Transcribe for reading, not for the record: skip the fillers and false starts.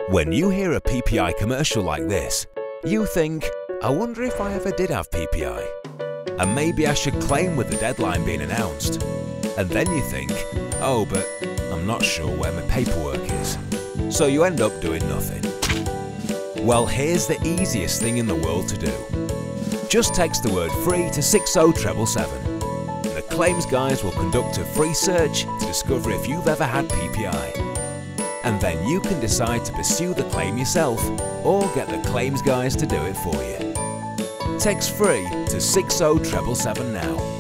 When you hear a PPI commercial like this, you think, I wonder if I ever did have PPI. And maybe I should claim with the deadline being announced. And then you think, oh, but I'm not sure where my paperwork is. So you end up doing nothing. Well, here's the easiest thing in the world to do. Just text the word free to 60777. The claims guys will conduct a free search to discover if you've ever had PPI. And then you can decide to pursue the claim yourself or get the claims guys to do it for you. Text free to 60777 now.